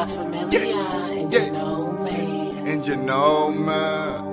La Familia, and you know, man. And you know, man.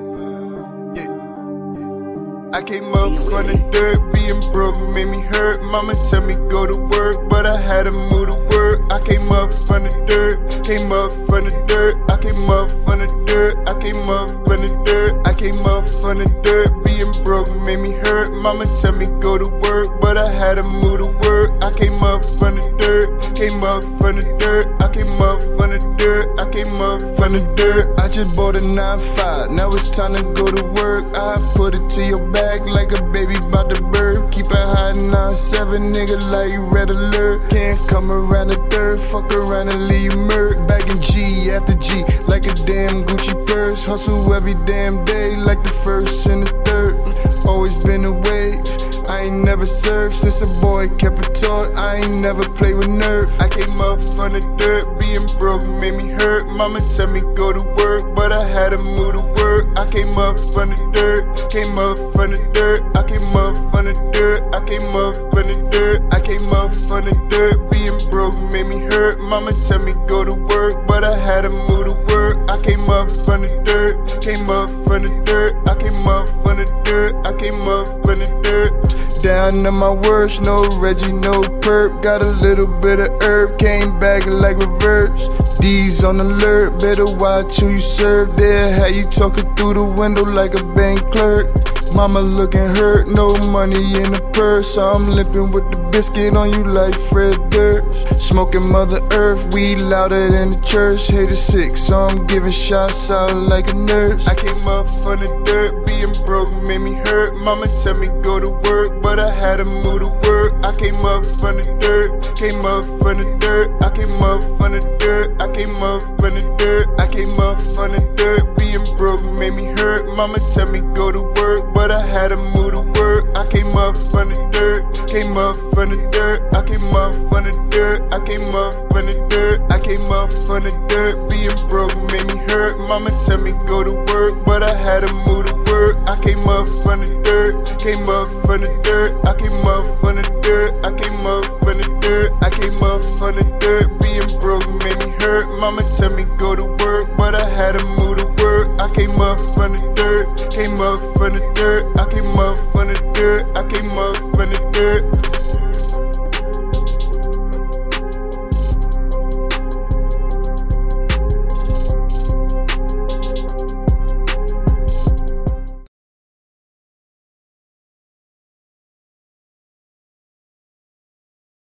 I came up from the dirt, being broke made me hurt. Mama tell me go to work, but I had to move to work. I came up from the dirt, came up from the dirt. I came up from the dirt, I came up from the dirt. I came up from the dirt, being broke made me hurt. Mama tell me go to work, but I had to move to work. I came up from the dirt, came up from the dirt. I came up from the dirt, I came up from the dirt. I just bought a 9-5, now it's time to go to work. I put it to your back like a baby bout to birth. Keep it high 9-7, nigga, like red alert. Can't come around the third, fuck around and leave murk. Bagging G after G, like a damn Gucci purse. Hustle every damn day, like the first and the third. Always been a wave, I ain't never served. Since a boy kept it taught, I ain't never played with nerve. I came up from the dirt, being broke made me hurt. Mama tell me go to work, but I had to move to work. I came up from the dirt, came up from the dirt. I came up from the dirt, I came up from the dirt. I came up from the dirt, being broke made me hurt. Mama tell me go to work, but I had to move to work. I came up from the dirt, came up from the dirt. I came up from the dirt, I came up from the dirt. Down to my worst, no Reggie, no perp. Got a little bit of herb, came back like reverse. D's on alert, better watch who you serve. There, how you talking through the window like a bank clerk. Mama looking hurt, no money in the purse. So I'm limping with the biscuit on you like Fred Durst. Smoking Mother Earth, weed louder than the church. Hater sick, so I'm giving shots out like a nurse. I came up from the dirt, being broke made me hurt. Mama tell me go to work, but I had to move to work. I came up from the dirt, came up from the dirt. I came up from the dirt, I came up from the dirt. I came up from the dirt, being broke made me hurt. Mama tell me go to work, but I had to move to work. I came up from the dirt, came up from the dirt. I came up from the dirt, I came up from the dirt. I came up from the dirt, being broke made me hurt. Mama tell me go to work, but I had to move to work. I came up from the dirt, came up from the dirt. I came